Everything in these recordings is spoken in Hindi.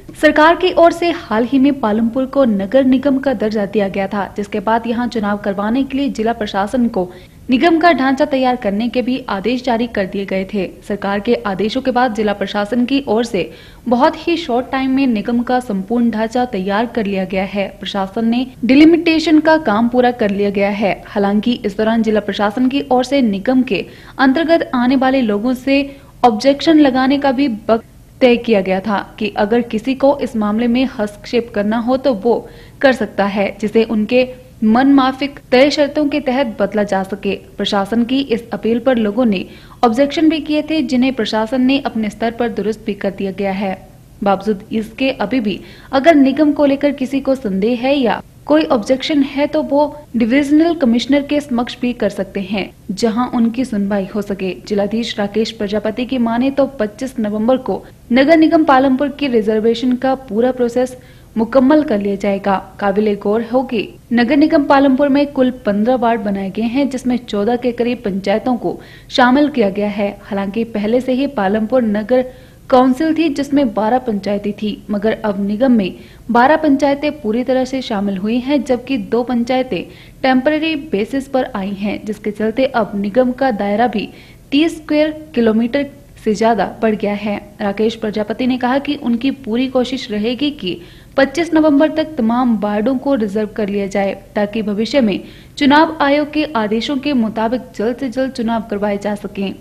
सरकार की ओर से हाल ही में पालमपुर को नगर निगम का दर्जा दिया गया था, जिसके बाद यहां चुनाव करवाने के लिए जिला प्रशासन को निगम का ढांचा तैयार करने के भी आदेश जारी कर दिए गए थे। सरकार के आदेशों के बाद जिला प्रशासन की ओर से बहुत ही शॉर्ट टाइम में निगम का संपूर्ण ढांचा तैयार कर लिया गया है। प्रशासन ने डिलिमिटेशन का काम पूरा कर लिया गया है। हालांकि इस दौरान जिला प्रशासन की ओर से निगम के अंतर्गत आने वाले लोगों से ऑब्जेक्शन लगाने का भी वक्त तय किया गया था कि अगर किसी को इस मामले में हस्तक्षेप करना हो तो वो कर सकता है, जिसे उनके मन माफिक तय शर्तों के तहत बदला जा सके। प्रशासन की इस अपील पर लोगों ने ऑब्जेक्शन भी किए थे, जिन्हें प्रशासन ने अपने स्तर पर दुरुस्त भी कर दिया गया है। बावजूद इसके अभी भी अगर निगम को लेकर किसी को संदेह है या कोई ऑब्जेक्शन है तो वो डिविजनल कमिश्नर के समक्ष भी कर सकते हैं, जहां उनकी सुनवाई हो सके। जिलाधीश राकेश प्रजापति की माने तो 25 नवंबर को नगर निगम पालमपुर की रिजर्वेशन का पूरा प्रोसेस मुकम्मल कर लिया जाएगा। काबिले गौर हो कि नगर निगम पालमपुर में कुल 15 वार्ड बनाए गए हैं, जिसमें 14 के करीब पंचायतों को शामिल किया गया है। हालांकि पहले से ही पालमपुर नगर काउंसिल थी, जिसमें 12 पंचायतें थी, मगर अब निगम में 12 पंचायतें पूरी तरह से शामिल हुई हैं, जबकि 2 पंचायतें टेम्पररी बेसिस पर आई हैं, जिसके चलते अब निगम का दायरा भी 30 स्क्वायर किलोमीटर से ज्यादा बढ़ गया है। राकेश प्रजापति ने कहा कि उनकी पूरी कोशिश रहेगी कि 25 नवंबर तक तमाम वार्डों को रिजर्व कर लिया जाए, ताकि भविष्य में चुनाव आयोग के आदेशों के मुताबिक जल्द से जल्द चुनाव करवाए जा सकें।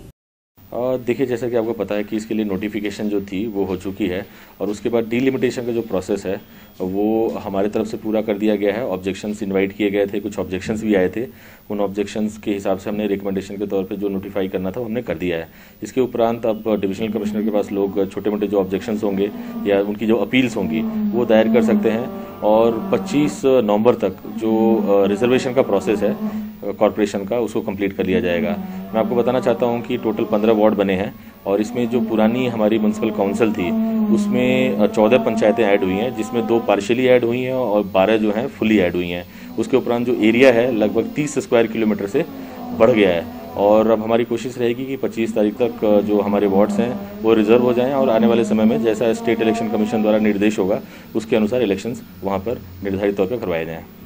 देखिए, जैसा कि आपको पता है कि इसके लिए नोटिफिकेशन जो थी वो हो चुकी है और उसके बाद डिलिमिटेशन का जो प्रोसेस है वो हमारे तरफ से पूरा कर दिया गया है। ऑब्जेक्शंस इनवाइट किए गए थे, कुछ ऑब्जेक्शंस भी आए थे। उन ऑब्जेक्शंस के हिसाब से हमने रिकमेंडेशन के तौर पे जो नोटिफाई करना था वो हमने कर दिया है। इसके उपरांत अब डिविजनल कमिश्नर के पास लोग छोटे मोटे जो ऑब्जेक्शंस होंगे या उनकी जो अपील्स होंगी वो दायर कर सकते हैं और 25 नवंबर तक जो रिजर्वेशन का प्रोसेस है कॉरपोरेशन का उसको कंप्लीट कर लिया जाएगा। मैं आपको बताना चाहता हूं कि टोटल 15 वार्ड बने हैं और इसमें जो पुरानी हमारी म्युनिसिपल काउंसिल थी उसमें 14 पंचायतें ऐड हुई हैं, जिसमें 2 पार्शियली ऐड हुई हैं और 12 जो हैं फुली ऐड हुई हैं। उसके उपरांत जो एरिया है लगभग 30 स्क्वायर किलोमीटर से बढ़ गया है और अब हमारी कोशिश रहेगी कि 25 तारीख तक जो हमारे वार्ड्स हैं वो रिजर्व हो जाएं और आने वाले समय में जैसा स्टेट इलेक्शन कमीशन द्वारा निर्देश होगा उसके अनुसार इलेक्शंस वहाँ पर निर्धारित तौर पर करवाए जाएँ।